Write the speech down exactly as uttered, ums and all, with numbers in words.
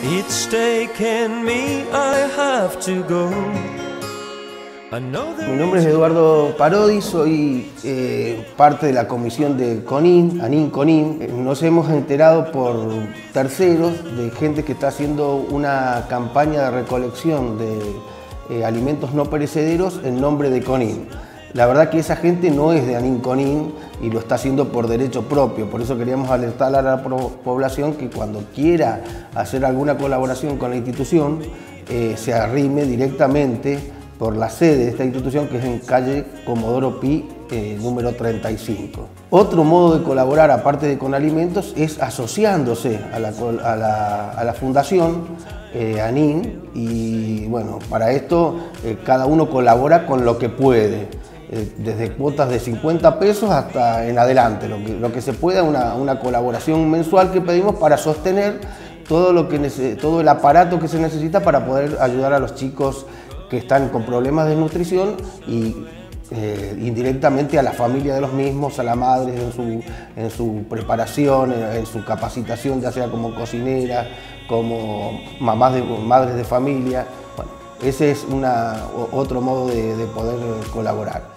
It's taken me, I have to go. Mi nombre es Eduardo Parodi, soy eh, parte de la comisión de CONIN, ANIN CONIN. Nos hemos enterado por terceros de gente que está haciendo una campaña de recolección de eh, alimentos no perecederos en nombre de CONIN. La verdad que esa gente no es de ANIN CONIN y lo está haciendo por derecho propio, por eso queríamos alertar a la población que cuando quiera hacer alguna colaboración con la institución eh, se arrime directamente por la sede de esta institución, que es en calle Comodoro Pi, eh, número treinta y cinco. Otro modo de colaborar, aparte de con alimentos, es asociándose a la, a la, a la fundación eh, ANIN, y bueno, para esto eh, cada uno colabora con lo que puede, eh, desde cuotas de cincuenta pesos hasta en adelante, lo que, lo que se pueda, una, una colaboración mensual que pedimos para sostener todo, lo que, todo el aparato que se necesita para poder ayudar a los chicos que están con problemas de nutrición y eh, indirectamente a la familia de los mismos, a la madre en su, en su preparación, en, en su capacitación, ya sea como cocinera, como mamás de, madres de familia. Bueno, ese es una, otro modo de, de poder colaborar.